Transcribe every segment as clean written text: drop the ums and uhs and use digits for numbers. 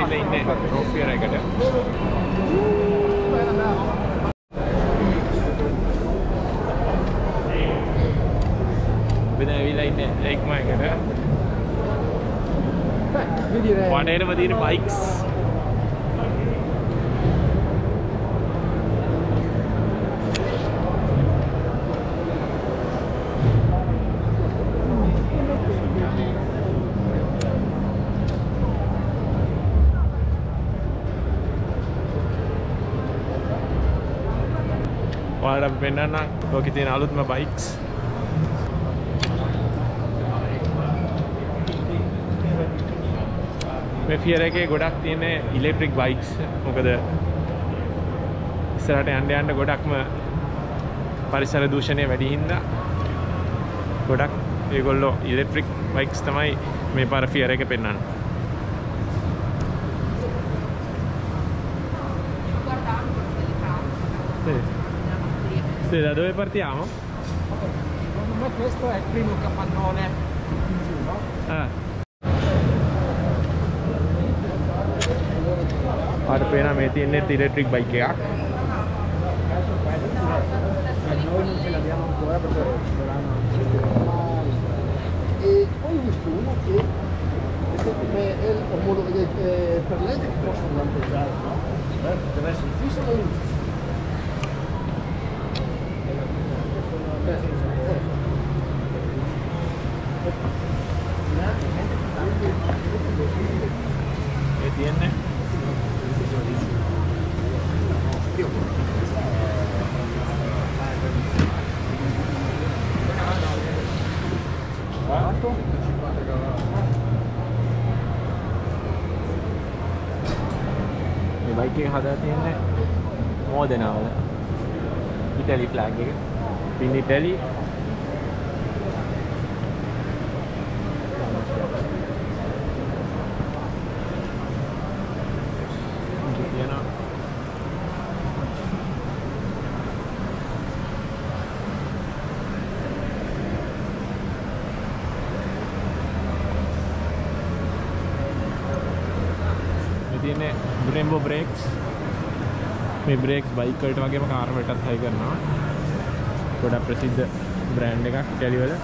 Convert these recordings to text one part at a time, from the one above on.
ඇවිල්ලා ඉන්නේ රෝෆියර් එකට. අපි දැන් ඇවිල්ලා ඉන්නේ ඒක්මා එකට. වටේටම තියෙන බයික්ස්. ඔයාලට පෙන්නන්න ලෝකේ තියෙන අලුත්ම බයික්ස්. මේ ෆියර් එකේ ගොඩක් තියෙන ඉලෙක්ට්‍රික් බයික්ස්. මොකද ඉස්සරහට යන්න ගොඩක්ම පරිසර දූෂණය වැඩි හින්දා ගොඩක් ඒගොල්ලෝ ඉලෙක්ට්‍රික් බයික්ස් තමයි මේ පාර ෆියර් එකේ පෙන්නන්නේ. Sì, da dove partiamo? Secondo me questo è il primo capannone in giù, no? Guarda, appena metti in net electric bike එකක්. Noi non ce l'abbiamo ancora perché saranno e poi ho visto uno che è il omologo per lei che possono lampeggiare, no? Deve essere fisso la luce. E tiene? Quanto? මේ bike එක හදලා තියෙන්නේ මෝදනාවල. ඉතාලි flag එක. in Italy. Tiene Brembo brakes. මේ brakes bike වලට වගේම car වලටත් හයි කරනවා. ගොඩක් ප්‍රසිද්ධ brand එකක් ඉතාලි වල.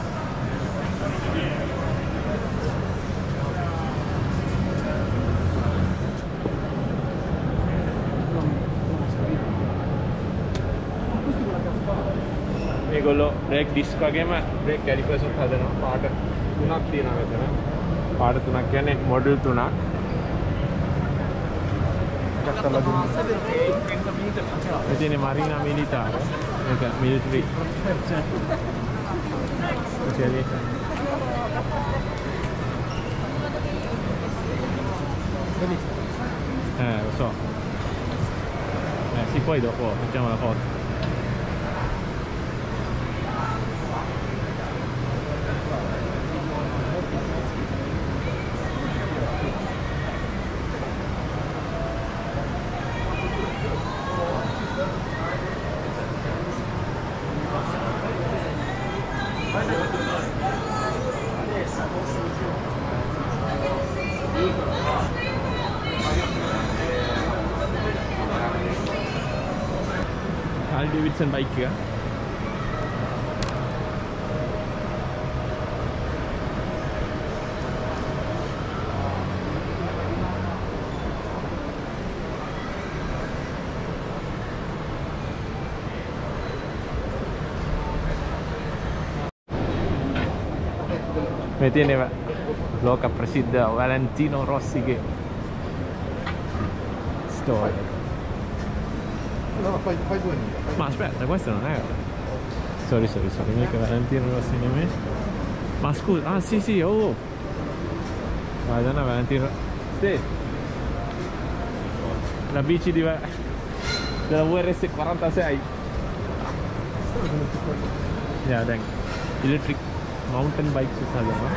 මේගොල්ලෝ brake disc වගේම brake calipers උත් හදනවා. පාට තුනක් තියෙනවා මෙතන. පාට තුනක් කියන්නේ model තුනක්. Tiene marina militare, military. Lo so. Sì, poi dopo facciamo la foto. Harley Davidson bike ya. Tiene loca presida Valentino Rossi che storia. No, fai due. Ma aspetta, questo non è. Sorry, mica Valentino Rossi nemmeno. Ma scusa, ah sì, oh. Guarda, una Valentino. Sì. La bici della WRS 46. Yeah, dai. Electric mountain bike si sa, no?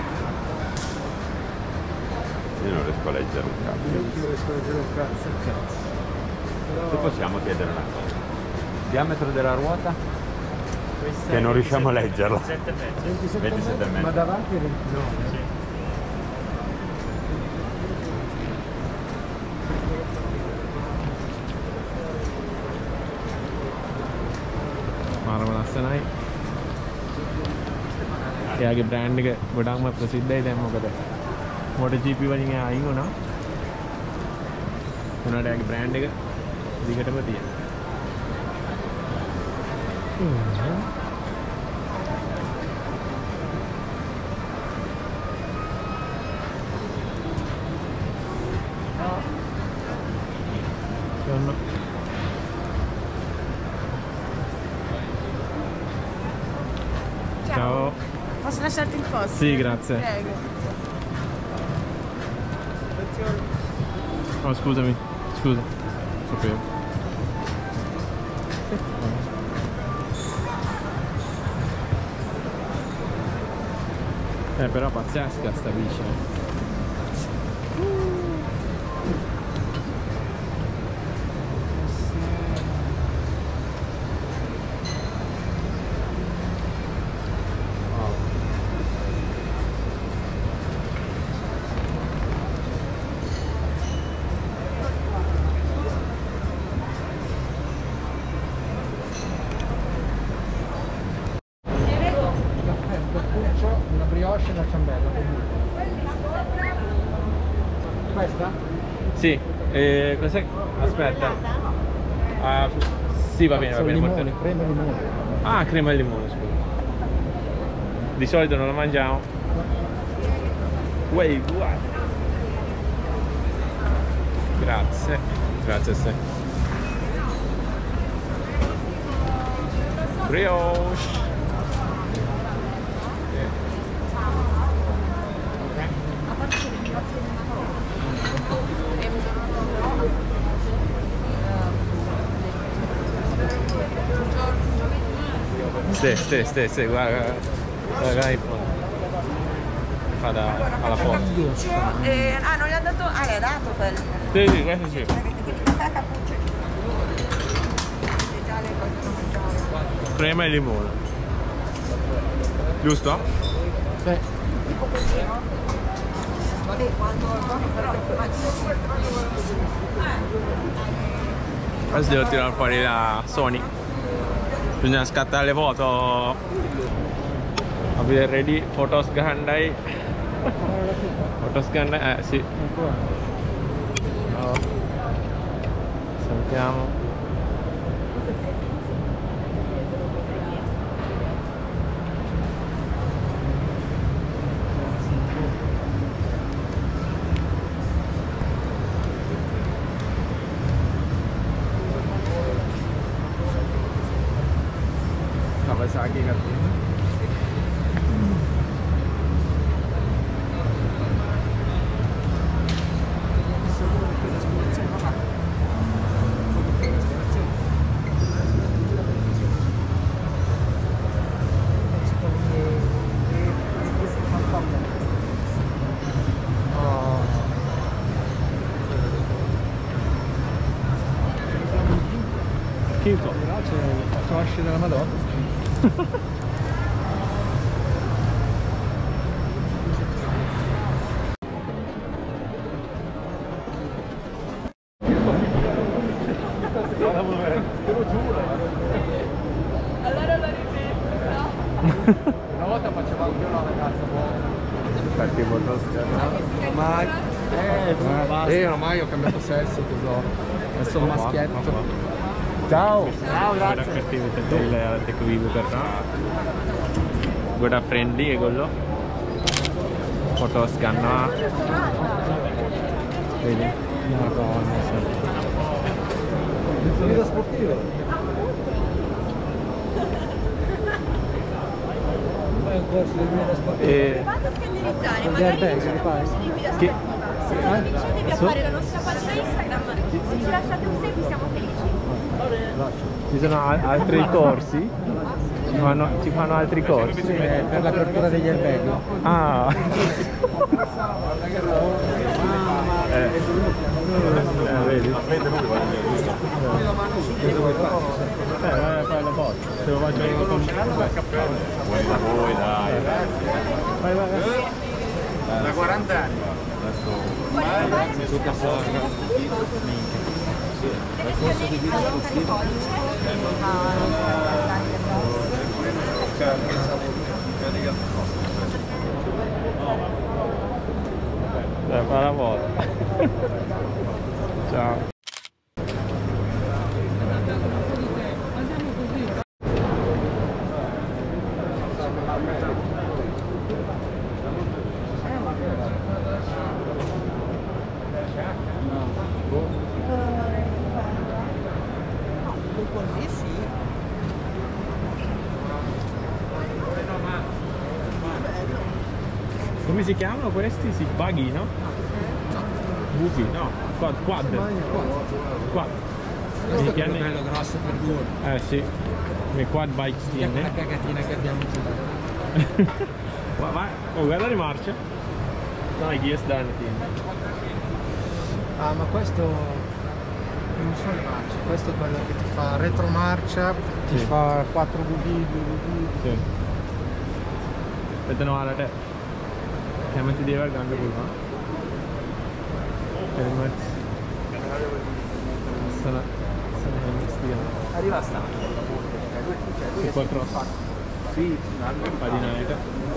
Io non riesco a leggere un cazzo. Io non riesco a leggere un cazzo. Se possiamo chiedere una cosa. Diametro della ruota? Che non riusciamo a leggerla. 27 metri. Ma davanti è 29. Sì. මාරම ලස්සනයි. එයාගේ බ්‍රෑන්ඩ් එක ගොඩක්ම ප්‍රසිද්ධයි දැන් මොකද MotoGP වලින් එයා අයින් වුණා. උනාට එයාගේ බ්‍රෑන්ඩ් එක දිගටම තියෙනවා. Ciao. Posso lasciarti il posto? Sì, grazie. Prego. Oh, scusami, scusa. Sapevo. Però pazzesca sta bici. Una brioche e una ciambella. Questa? Sì, cos'è? Aspetta. Ah, sì, va bene, va bene. Limone, crema e limone. Ah, crema e limone, scusa. Di solito non lo mangiamo. Uè, guarda. Grazie. Grazie a te. Brioche. Sì, guarda in fondo. Fa alla foto. Non gli ha dato... Ah, le ha dato quello. Sì, questo sì. Quindi caffè cappuccio. Già le cose da mangiare. Crema e limone. Giusto? Sì. Adesso devo tirare fuori la Sony. Bisogna scattare le foto. අපි ready photos ගහන්නයි. Photos ගන්න sì. Salutiamo. Kawasaki katanya. Schifo. Però c'è cosce della Madonna. Allora lo ripeto. Una volta faceva anche una ragazza Infatti molto ma ormai ho cambiato sesso, tesoro. Adesso sono maschietto. Ciao. Ciao, grazie. Teko Vivo karena goda friendly egolla photos ganna vedi Madonna Vita sportiva. Fai un corso di guida sportiva. Vado a scandalizzare, Con gli magari airbag, li fai? Sì. Se devi fare la nostra pagina Instagram, se ci lasciate un seguito siamo felici. ci sono altri corsi ci fanno altri corsi Per l'apertura degli airbag. ah vedi vai a fare la foto te lo faccio io con vuoi da voi dai vai Da 40 anni. Deve essere di video sportivo. Dai, fa la foto. Ciao. Così sì. Come si chiamano questi? Si buggy, no? Buggy, no. Quad. Quad. Mi tiene... bello grosso per due. Sì. Come quad bikes È tiene. la cagatina che abbiamo giù. Vai. Oh, guarda le marce. Dai, chi è stanno tiene. Ah, ma questo non sono le marce, questo è quello che ti fa retromarcia, ti Sì. fa 4 VD, 2 VD. Sì. Aspetta, no, alla te. Chiamati di grande curva. Helmet. Sana helmet stiano. Arriva sta. Super cross. Sì, Padinete.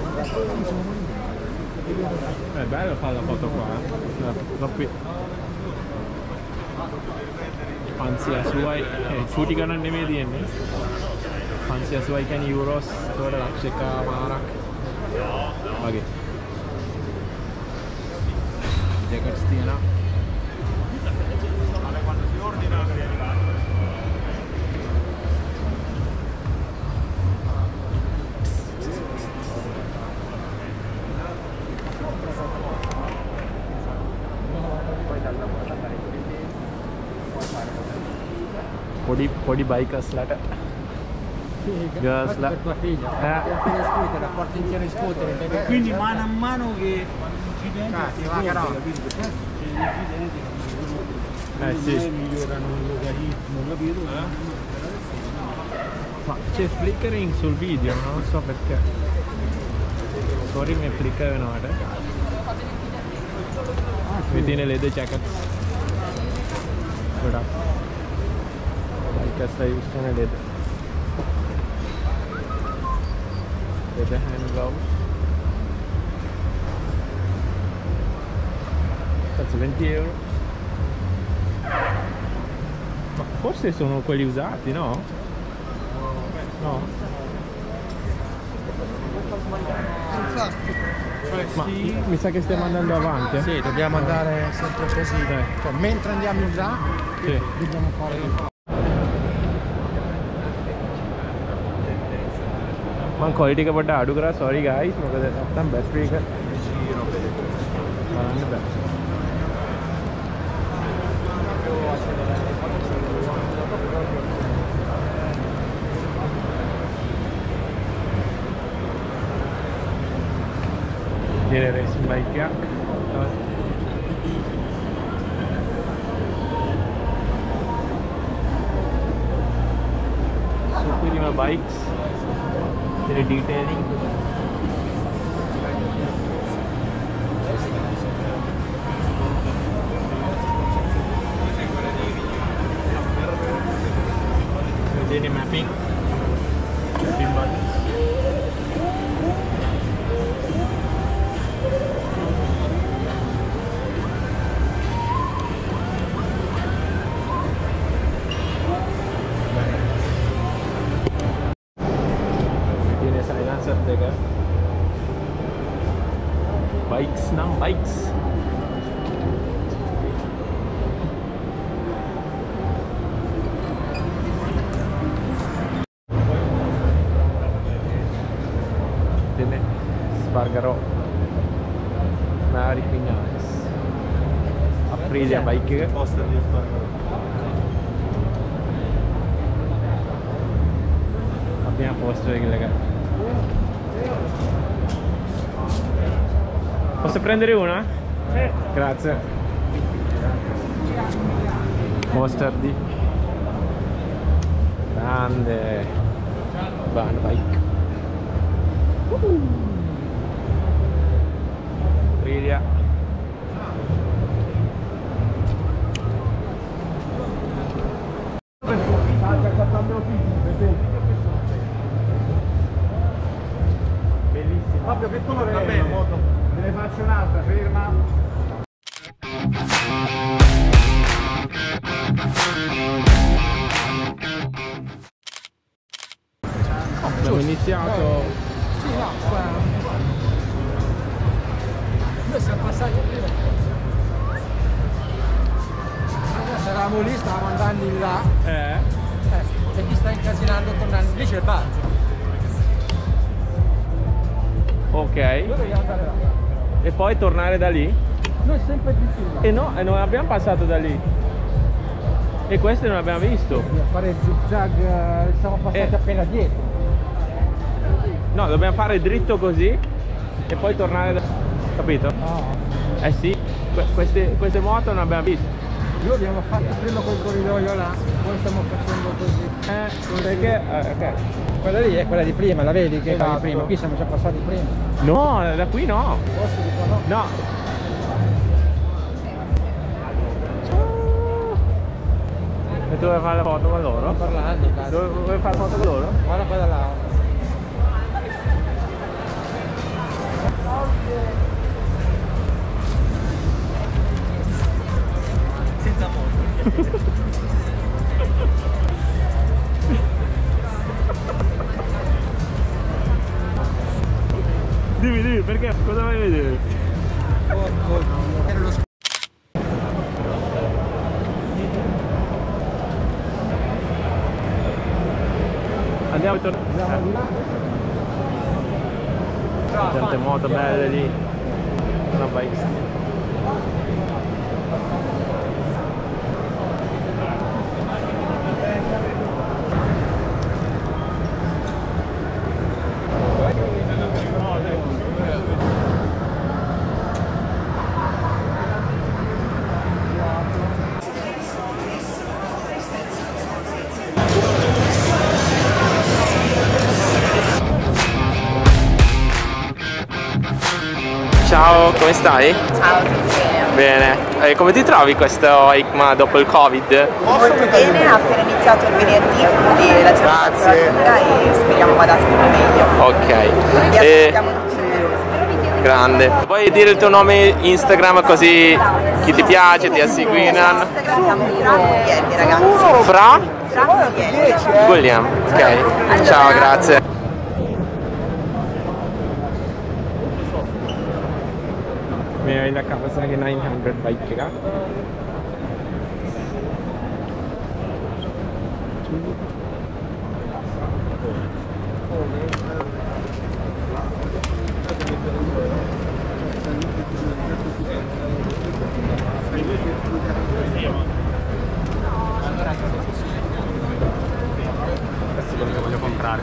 È bello fare la foto qua, troppi. Pansia suai, cuti kanan නෙමේ තියෙන්නේ. Pansia suai kan euros, ඒතකොට ලක්ෂයක මාරක් වගේ. ජැකට්ස් තියෙනවා. පොඩි බයිකර්ස්ලට ගර්ස්ලා Per tua figlia, appena scooter, la porta in giro in scooter. Perché... Quindi mano a mano che si va che roba. sì. migliorano il logaritmo, capito? Ma c'è flickering sul video, non so perché. Sorry, mi flicker venuto. Mi tiene le due jackets. Guarda. Bikers use करने लेते hand gloves. That's 20 euro. Ma forse sono quelli usati, no? No? Ma mi sa che stiamo andando avanti. Sì, dobbiamo andare sempre così. Cioè, mentre andiamo in là, Sì. dobbiamo fare... මම quality එක පොඩ්ඩක් අඩු කරා sorry guys මොකද නැත්තම් බැටරි එක බලන්න බෑ Viene racing bike එකක් Superior bikes the detailing jadi mapping buttons bikes now bikes Tiene Spargaro Mari Pignales Aprilia bike abbiamo posto che Posso prendere una? Sì. Grazie. Monster D. Grande. Van bike. Aprilia. dottore. Va bene. Ne faccio un'altra, ferma. Abbiamo iniziato. Sì, no, noi siamo passati prima. Adesso eravamo lì, stavamo andando in là. E chi sta incasinando tornando lì c'è il bar. Ok. Noi dobbiamo andare là. E poi tornare da lì? Noi sempre di più là. E no, e non abbiamo passato da lì. E queste non abbiamo visto. Dobbiamo fare il zigzag, siamo passati appena dietro. No, dobbiamo fare dritto così e poi tornare da... Capito? No. Eh sì, queste moto non abbiamo visto. Noi abbiamo fatto prima quel corridoio là, poi stiamo facendo così. Perché? Ok. Quella lì è quella di prima, la vedi che è quella di Esatto. prima? Qui siamo già passati prima. No, da qui no. Forse dico no. No. E tu vuoi fare la foto con loro? Sto parlando, cazzo. Vuoi fare la foto con loro? Guarda quella là. Senza moto. Dimmi, perché? Cosa vai a vedere? Andiamo a tornare. Tante moto belle lì. Una bike. Ciao, come stai? Ciao, tutto bene? Bene. Come ti trovi questo EICMA dopo il Covid? Molto bene, ha appena iniziato il venerdì, quindi la giornata è lunga e speriamo vada sempre meglio. Ok. Vi aspettiamo tutti numerosi. Grande. Puoi dire il tuo nome Instagram così chi ti piace ti asseguinano? Instagram siamo Fra Guglielmi, ragazzi. Fra? Fra Guglielmi. William. Ok. Ciao, grazie. May I like Kawasaki 900 bike ka? Questo è quello che voglio comprare.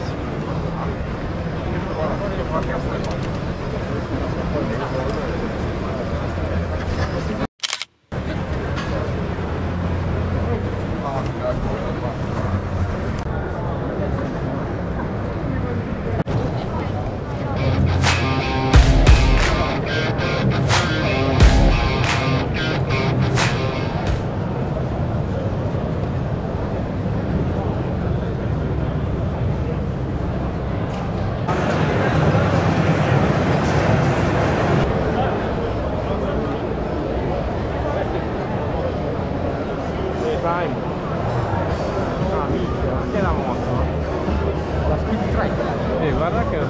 Prime. Ah, minchia, anche la moto. La speed track. Guarda che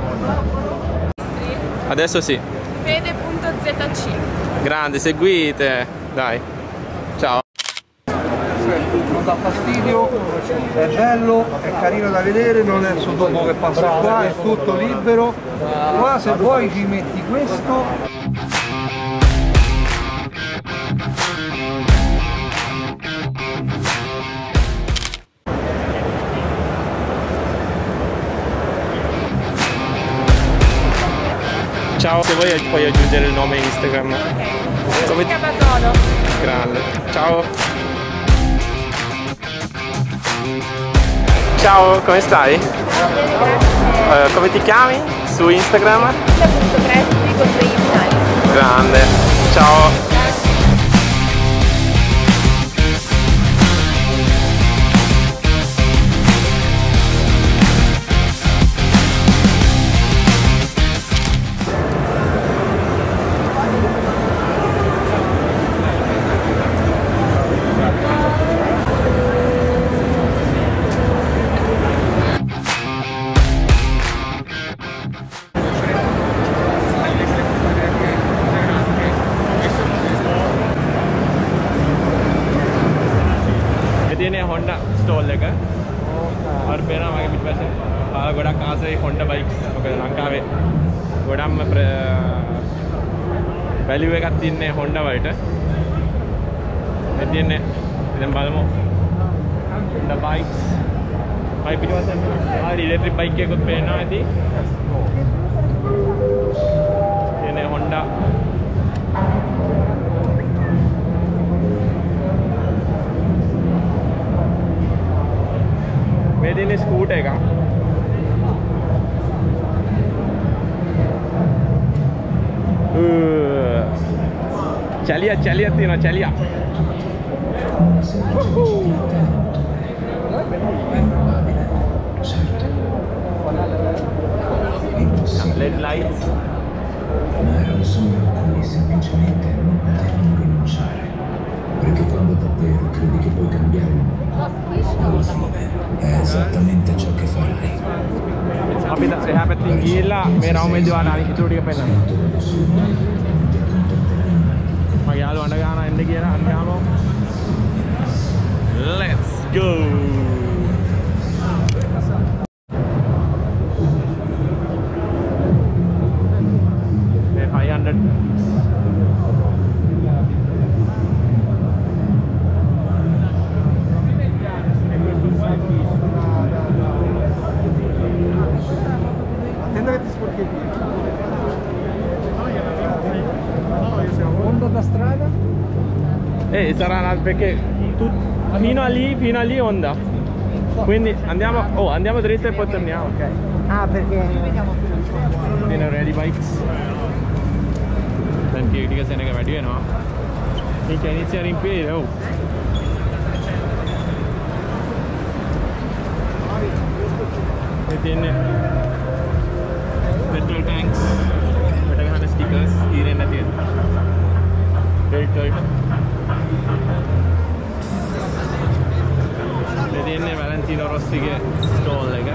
adesso sì. Fede.zc. Grande, seguite. Dai. Ciao. Non dà fastidio, è bello, è carino da vedere, non è solo dopo che passa qua, è tutto libero. Qua se vuoi ci metti questo. Ciao, se vuoi puoi aggiungere il nome Instagram. Come ti... Grande. Ciao. Ciao, come stai? Come ti chiami su Instagram? Grande. Ciao. Honda stall එක. අර පේනවා මගේ පිටපස්සේ. ගොඩක් ආසයි Honda bikes. මොකද ලංකාවේ ගොඩක්ම වැලියු එකක් තියන්නේ Honda වලට. මේ තියන්නේ දැන් බලමු Honda bikes. මයි පිටපස්සේ ආ ඉලෙක්ට්‍රික් බයික් එකක් පේනවා ඇති. එනේ Honda මේ දිනේ ස්කූටර් එකක්. චලිය තියෙනවා චලිය. LED lights. Ma erano sogni a cui semplicemente non potevano rinunciare. Perché quando davvero credi che puoi cambiare il mondo, alla fine è esattamente ciò che farai. අපි එහා පැත්තෙන් ගිහිල්ලා මේ රවුමේදී වාට අනිත් ඉතුරු ටික පෙන්නන්න. මගේ යාළුවා අඬ ගන්නවා එන්න කියලා අන්න ගාමු. Let's go. මේ 500 Onda da strada? Sarà perché fino a lì onda. Quindi andiamo dritto e poi torniamo. Ok. Ah, perché Viene ready bikes. Dan ටික සෙනග වැඩි වෙනවා. මේක ඉනිසියා රිම්පේ ඔව්. මේ තියෙන්නේ petrol tanks. මට ගහන stickers ඊරෙන් නැති වෙන. Belt වලට. මේ තියෙන්නේ Valentino Rossiගේ stall එක.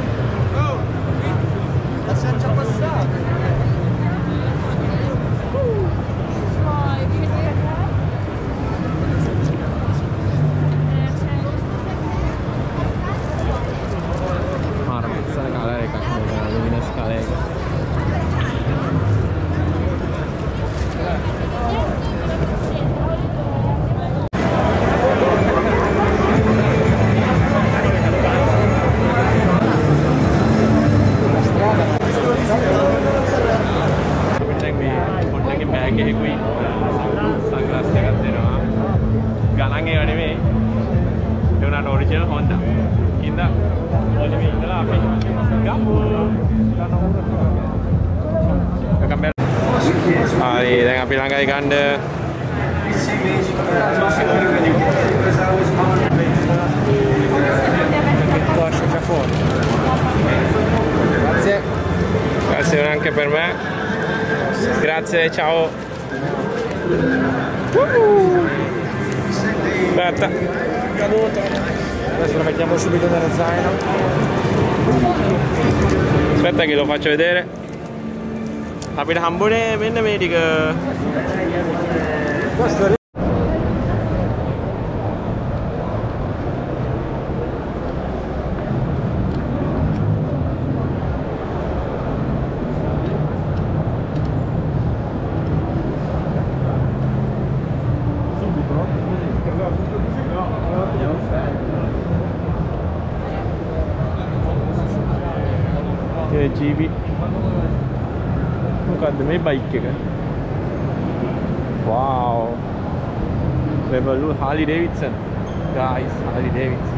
lasciaci passare. original Honda. Kita boleh minta apa? Gambar. Hari dengan pilanggai ganda. Grazie. Grazie anche per me. Grazie, ciao. Aspetta. Adesso lo mettiamo subito nello zaino. Aspetta che lo faccio vedere. අපිට හම්බුනේ මෙන්න මේ ටික. GB මොකද්ද මේ bike එක? Wow. Revolut Harley Davidson. Guys, Harley Davidson.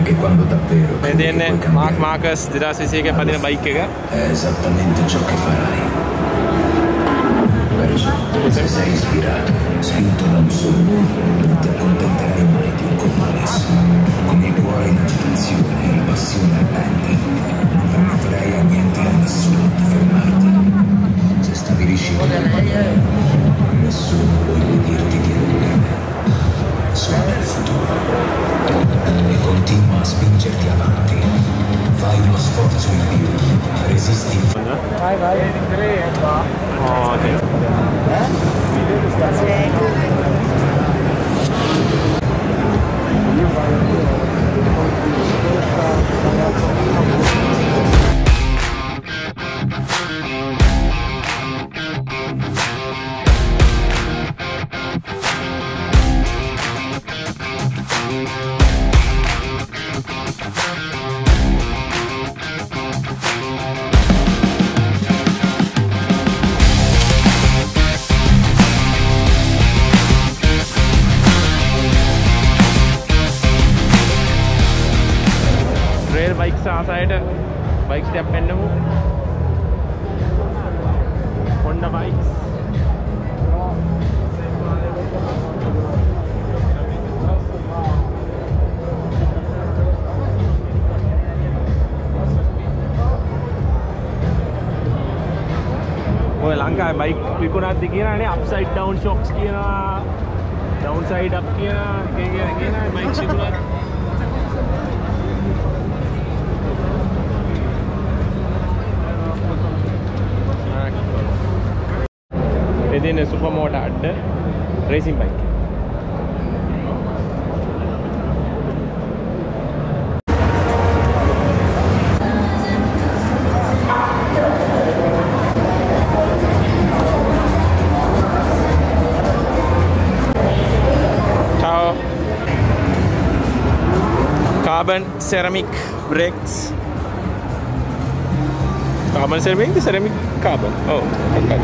perché quando davvero credi che තියන්නේ puoi cambiare Marc Marquez 2021 පදින බයික් එක. è esattamente ciò che farai. Perciò, se sei ispirato, spinto da un sogno, non ti accontenterai mai di un compromesso. Con il cuore in agitazione e la passione ardente, non permetterai a niente e a nessuno di fermarti. Se stabilisci che nessuno può impedirti di romperne. Sogna il futuro e continua a spingerti avanti. Fai uno sforzo in più, resisti. Vai, vai. Oh, sì. Rail bikes ආසයට bikes ටිකක් පෙන්නමු. Honda bikes. ඔය ලංකාවේ bike විකුණද්දි කියනවානේ upside down shocks කියනවා, down side up කියනවා, කියනවා බයික් විකුණද්දි. Within a supermoto at racing bike. Ciao. Carbon ceramic brakes. Carbon ceramic, the ceramic carbon. Oh, okay.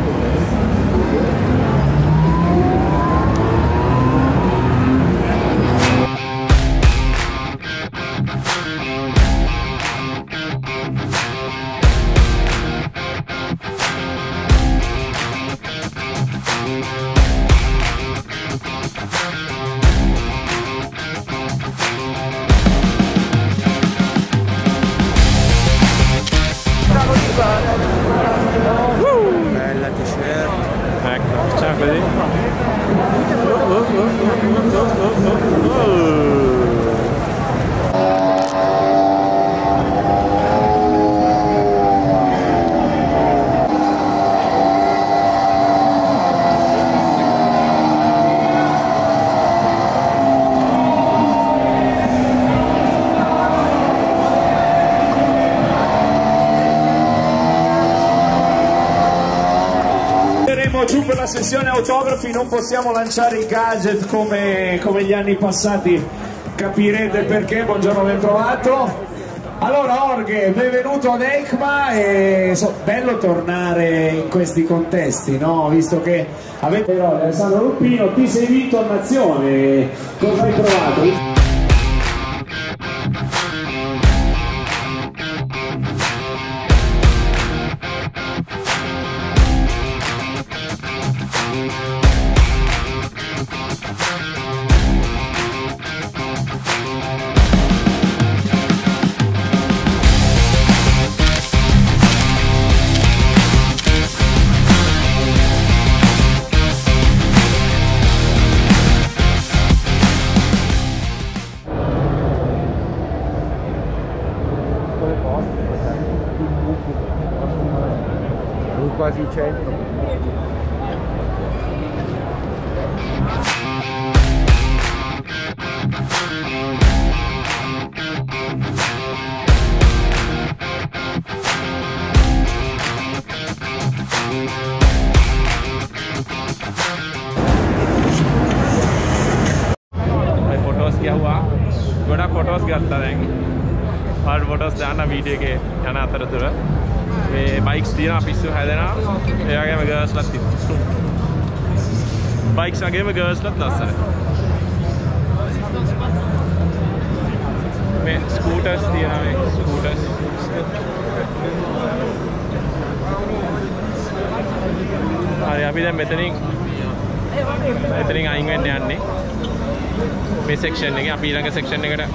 Bella t-shirt. Ecco, c'è così. Giù per la sessione autografi non possiamo lanciare i gadget come gli anni passati, capirete perché. Buongiorno, ben trovato. Allora Orghe, benvenuto ad EICMA e bello tornare in questi contesti, no? Visto che avete Alessandro Ruppino, ti sei vinto a Nazione, cosa hai provato? Quasi 100. Photos किया हुआ गोड़ा फोटोस गत्ता දැන් පාඩ ෆොටෝස් දාන්න වීඩියෝ එකේ යන අතරතුර මේ බයික්ස් තියෙනවා පිස්සු හැදෙනවා ඒ වගේම ගර්ල්ස්ලත් තියෙනවා බයික්ස් වගේම ගර්ල්ස්ලත් ලස්සනයි මේ ස්කූටර්ස් තියෙනවා මේ ස්කූටර්ස්. හරි අපි දැන් මෙතනින් අයින් වෙන්න යන්නේ. මේ සෙක්ෂන් එකේ අපි ඊළඟ සෙක්ෂන් එකට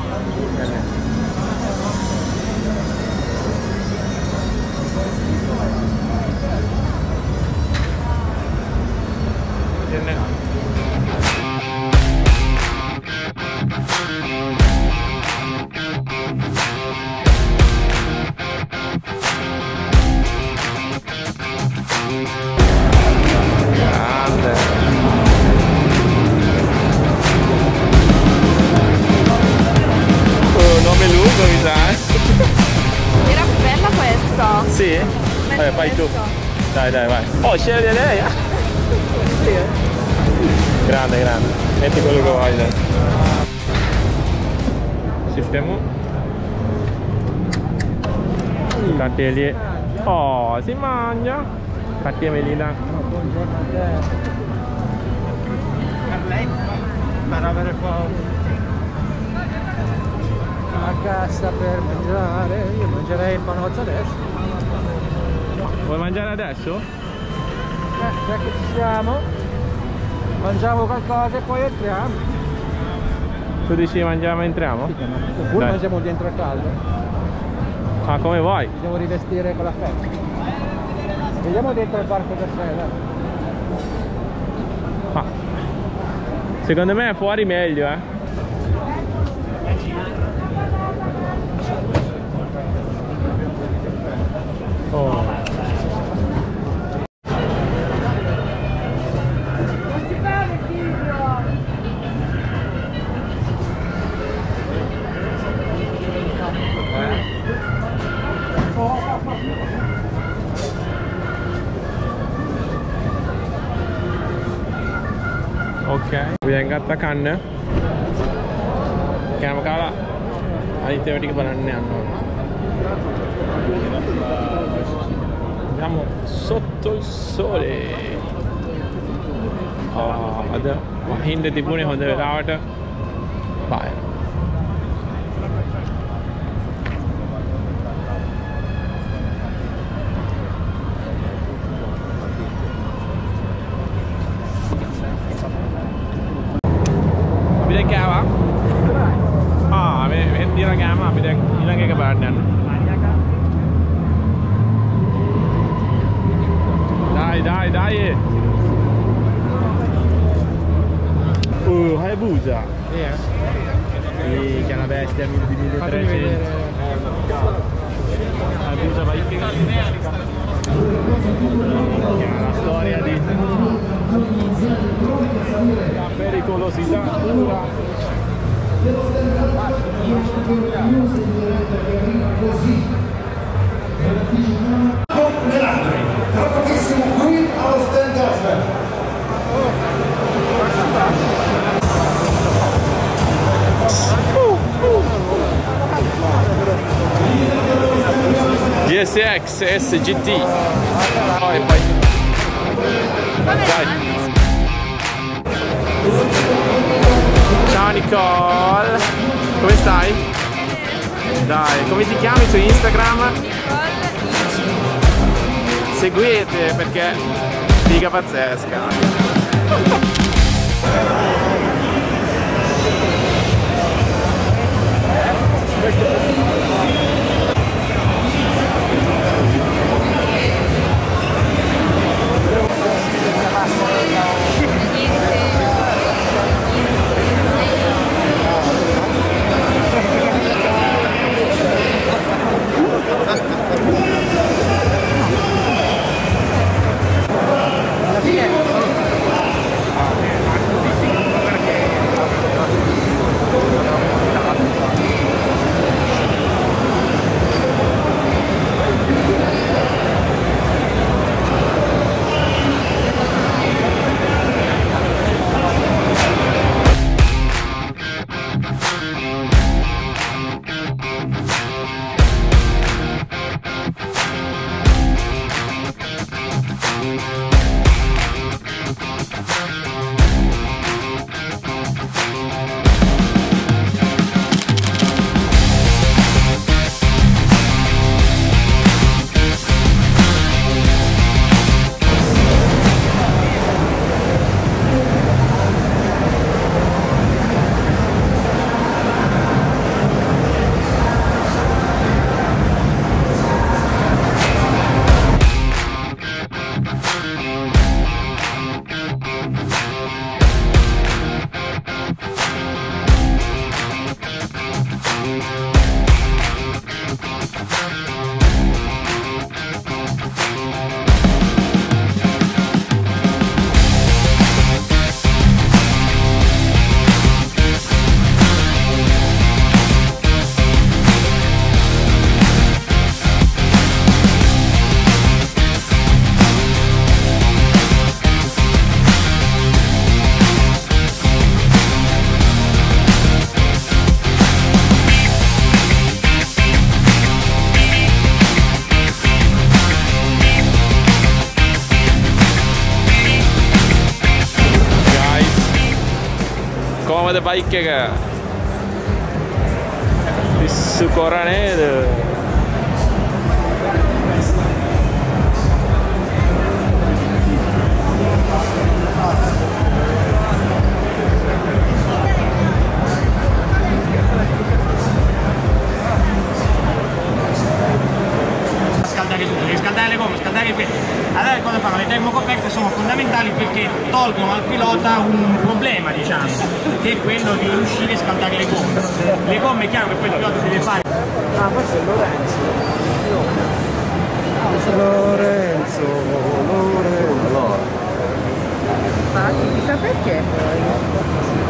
Era più bella questa. Sì? Vabbè, fai tu. Dai, vai. Oh, scegli lei! Grande. Metti quello che vuoi, dai. Sistemo. Cattelie. Oh, si mangia. Cattia Melina. Buongiorno a te. Per avere la cassa per mangiare, io mangerei il panozzo adesso. Vuoi mangiare adesso? Già che ci siamo, mangiamo qualcosa e poi entriamo. Tu dici mangiamo e entriamo? Oppure Dai. mangiamo dentro al caldo. Ah, come vuoi? Ci devo rivestire con la festa. Vediamo dentro il barco per sera. Ah. Secondo me è fuori meglio, eh. Oh. Ok, අපි දැන් ගත්තා කන්න. කෑම කාලා අනිත් ඒවා ටික බලන්න යන්න ඕනේ. Andiamo sotto il sole. අද හින්ද තිබුණේ හොඳ වෙලාවට බය. අපි දැන් කෑවා. මේ තියන කෑම අපි දැන් ඊළඟ එක බලන්න යනවා. Dai! Hayabusa! Che è una bestia di 1300. Hayabusa Viking. Che è una storia di pericolosità pura. Troppochissimo qui allo stand Osman. GSX SGT. Poi. Dai. Ciao Nicole. Come stai? Dai, come ti chiami su Instagram? Seguite perché figa pazzesca. කොහොමද bike එක? පිස්සු කොර නේද? Scaldare le gomme, scaldare i freni. Allora cosa fanno? Le termocoperte sono fondamentali perché tolgono al pilota un problema, diciamo, che è quello di riuscire a scaldare le gomme. Le gomme è chiaro che poi il pilota deve fare. Ah, questo è Lorenzo. Lorenzo. Allora. Infatti, chissà perché poi.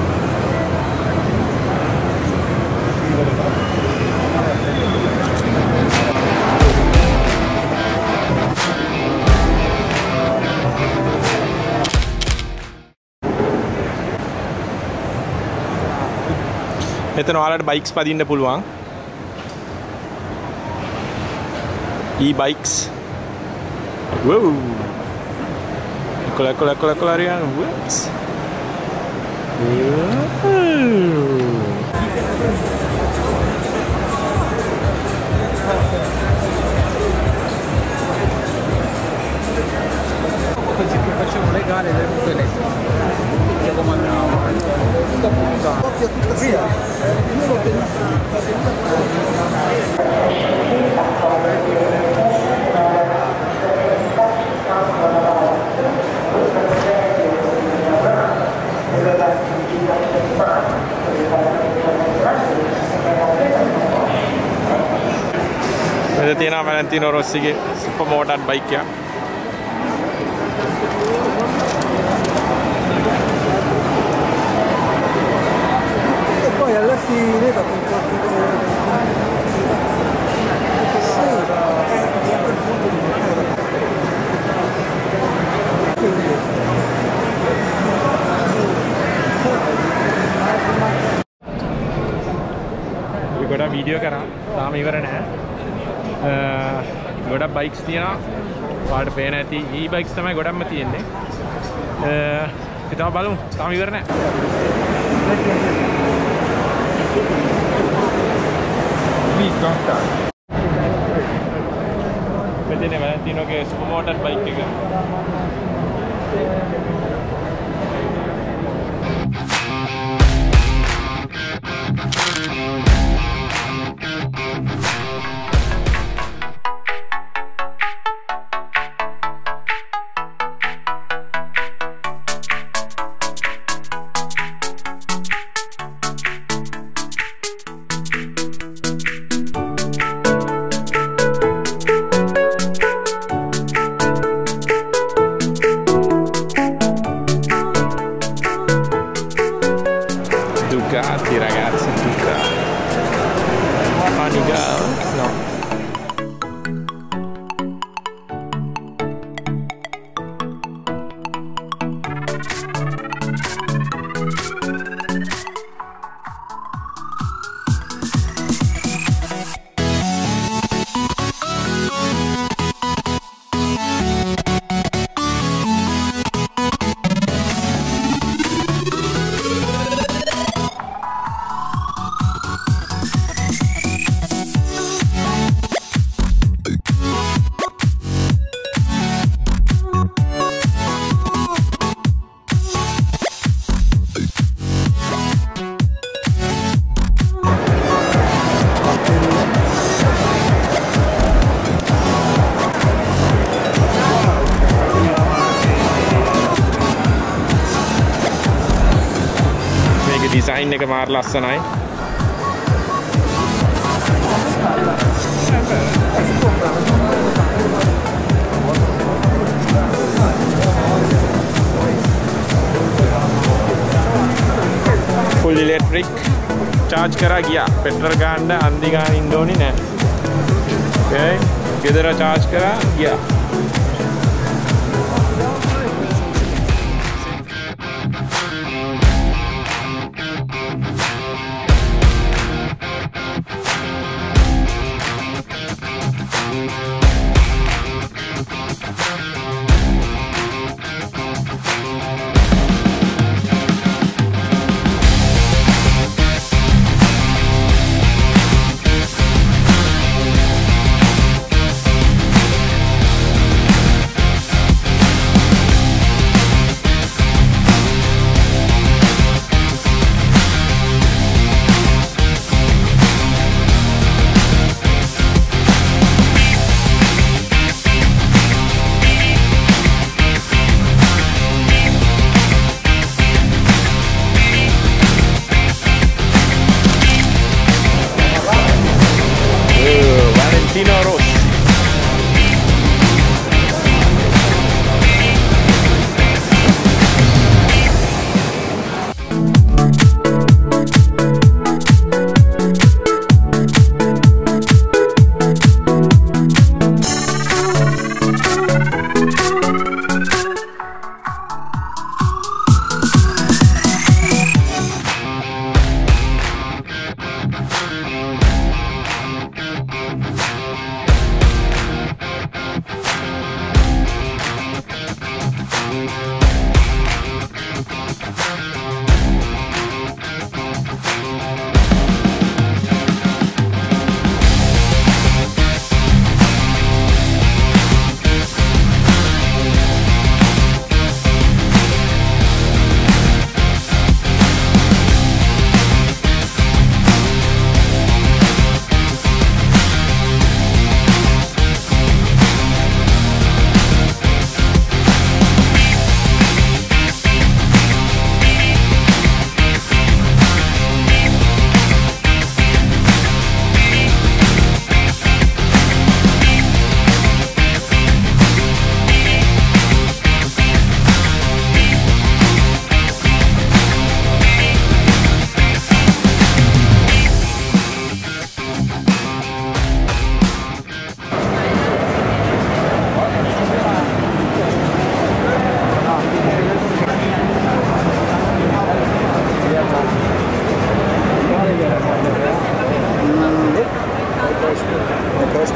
මෙතන ඔයාලට බයික්ස් පදින්න පුළුවන්. e-bikes. Whoa. Eccolo Ariano. Whoops. Così che facciamo le gare delle moto elettriche. Che comandiamo. Tutta punta. Coppia tutta via. Io l'ho මෙතන තියෙනවා Valentino රොස්සිගේ super motor bike එක. E poi alla fine dopo un po' di ගොඩක් video කරා තාම ඉවර නැහැ. ගොඩක් බයික්ස් තියෙනවා. ඔයාලට පේන ඇති e-bikes තමයි ගොඩක්ම තියෙන්නේ. ඉතින් බලමු. තාම ඉවර නැහැ. Please don't touch. මෙතන වැලන්තිනෝගේ සුපර් මෝටර් බයික් එක. Ducati ragazzi, Ducati. Panigale? No. Design එක මාර ලස්සනයි. Full electric charge කරා ගියා. පෙට්‍රල් ගන්න අන්දි ගන්න ඉන්න ඕනේ නැහැ. Okay. ගෙදර charge කරා ගියා.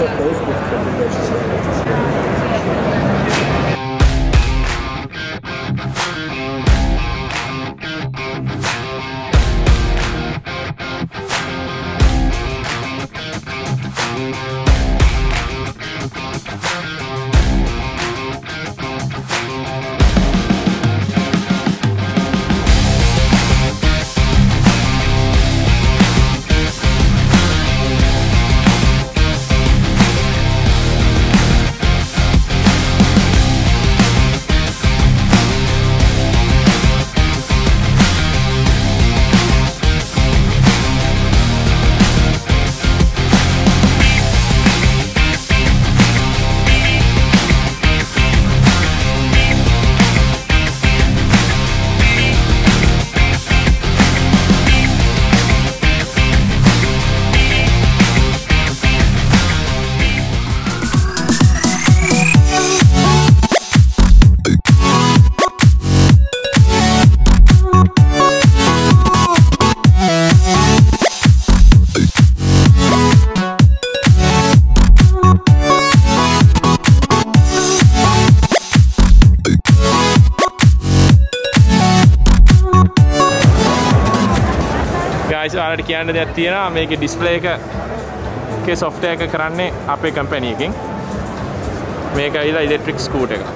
guys ඔයාලට කියන්න දෙයක් තියෙනවා මේකේ ඩිස්ප්ලේ එකේ software එක කරන්නේ අපේ කම්පැනි එකෙන් මේක ඇවිල්ලා ඉලෙක්ට්‍රික් ස්කූටර් එකක්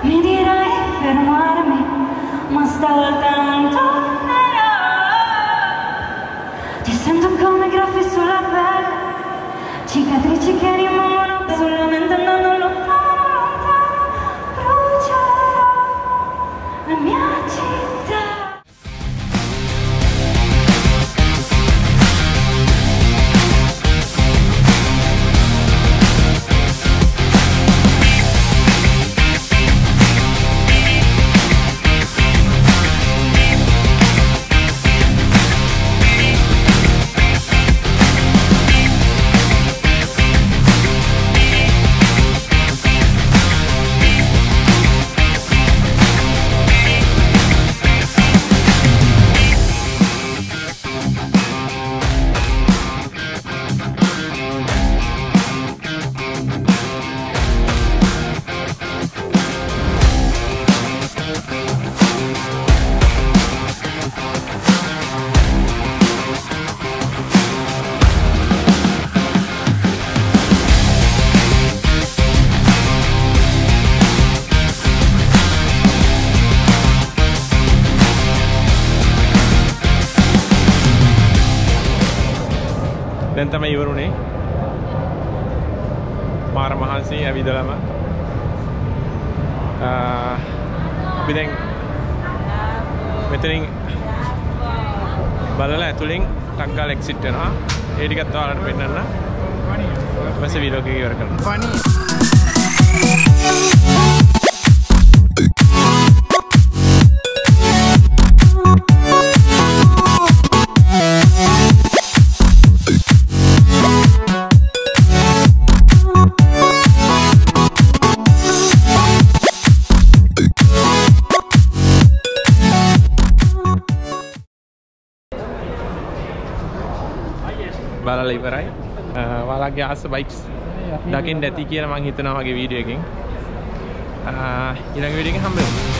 Mi dirai fermarmi, ma stavolta non tornerò. Ti sento come graffi sulla pelle, cicatrici che rimangono sulla mente andando lontano, lontano. Brucerò la mia città. දැන් තමයි ඉවරුනේ මාර මහන්සි ඇවිදලම අපි දැන් මෙතනින් බලලා ඇතුලෙන් ටක් ගාලා එක්සිට් වෙනවා ඒ ටිකත් ඔයාලට පෙන්නන්න ඊපස්සේ වීඩියෝ එක ඉවර කරනවා බලලා ඉවරයි. ඔයාලගේ ආස බයික්ස් දකින්න ඇති කියලා මම හිතනවා මගේ වීඩියෝ එකෙන්. ඊළඟ වීඩියෝ එකෙන් හම්බ වෙමු.